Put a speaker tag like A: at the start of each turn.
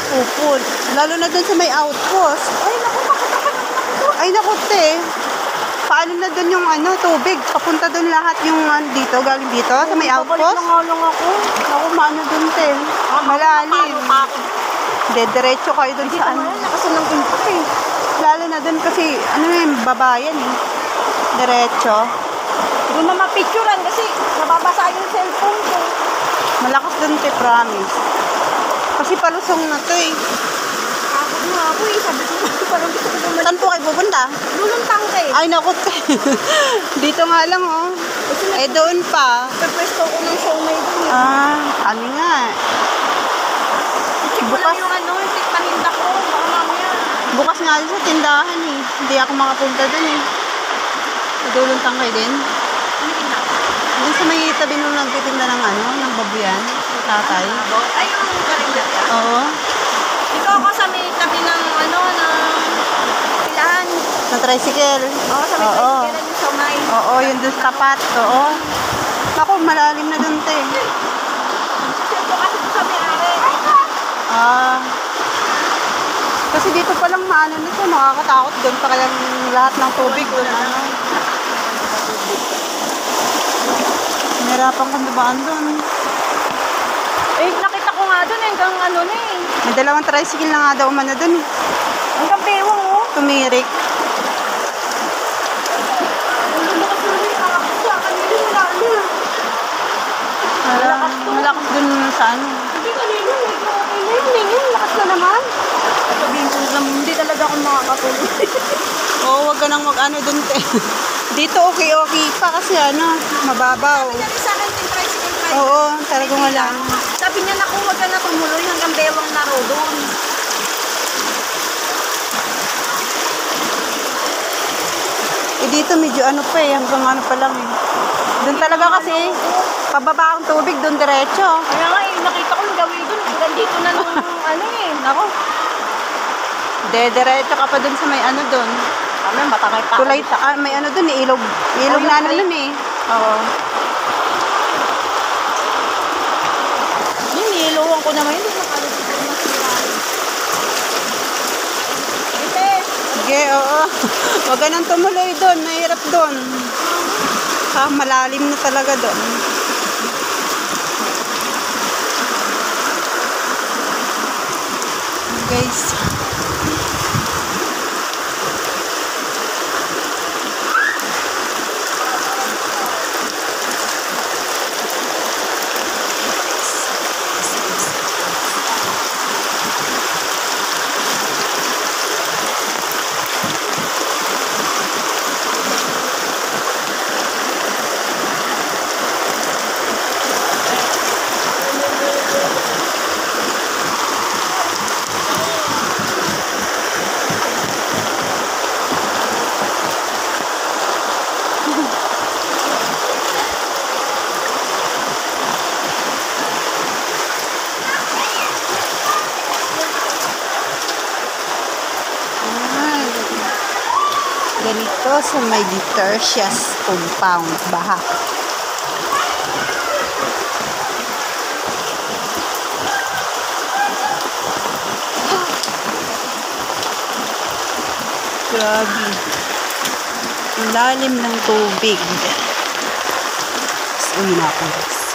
A: upol. Lalo na dun sa may outpost. Ay, naku, te. Paano na dun yung tubig? Papunta dun lahat yung dito, galing dito, sa may outpost?
B: Lang ako.
A: Naku, maano dun, te? Malalim. Diretso kayo dun sa
B: Nakasunang input eh.
A: Lalo na dun kasi, babayan eh. Diretso.
B: Doon na mapicturean kasi nababasa yung cellphone ko.
A: Malakas dun, te, promise. Kasi palusong na to eh.
B: Kapag nga ako eh, sabi ko parang gusto ko bumalik.
A: Saan po kayo pupunta?
B: Luluntang ka eh.
A: Ay, naku, te. Dito nga lang, oh. Eh, doon pa.
B: Pagpwesto ko ng siomay doon eh.
A: Ano nga.
B: Check ko lang yung yung paninda ko. Baka mamaya.
A: Bukas nga sa tindahan eh. Hindi ako makapunta doon eh. Naduluntang kayo din. Doon sa may tabi nung nagtitinda ng ng babuyan. Tatay.
B: Ay, yung karinda ka?
A: Oo.
B: Dito ako sa may tabi ng ng pilahan.
A: Na tricycle.
B: Oo, sa may tricycle yung siomay.
A: Oo, yun doon sa tapat. Oo. Ako, malalim na doon, te.
B: Siyempre kasi sa may-ari.
A: Kasi dito pa lang nito, nakakatakot doon pa kaya lahat ng tubig doon. Nahirapan kang dubaan doon.
B: Eh, nakita ko nga doon hanggang
A: May dalawang tricycle na nga daw umano doon eh.
B: Hanggang bewang oh.
A: Tumirik. Malakas doon sa
B: Hindi kanina, ngayon, lakas na naman. Sabihin ko naman, hindi talaga ako makakatulog.
A: Oo, wag ka nang doon, te. Dito okay pa kasi mababaw.
B: Sabi niya sa akin, yung tricycle driver.
A: Oo, talaga nga lang.
B: Sabi niya, naku, wag ka na tumuloy hanggang bewang na road doon.
A: Dito medyo hanggang pa lang eh. Doon talaga kasi, pababa ang tubig, doon diretso.
B: Kaya nga nakita ko yung gawin doon. Hanggang dito na nung
A: Nako. Diretso ka pa doon sa may doon.
B: Kami, matakay pa.
A: Kulay, may doon eh, ilog. Ilog na doon eh. Oo.
B: Yung niluwang ko naman, hindi nakalagay ko masira.
A: Sige, oo. Huwag ka nang tumuloy doon, mahirap doon. Malalim na talaga doon. Guys. Ganito sa may Tertius compound, baha. Grabe. Ang lalim ng tubig. Uwi na ako, guys.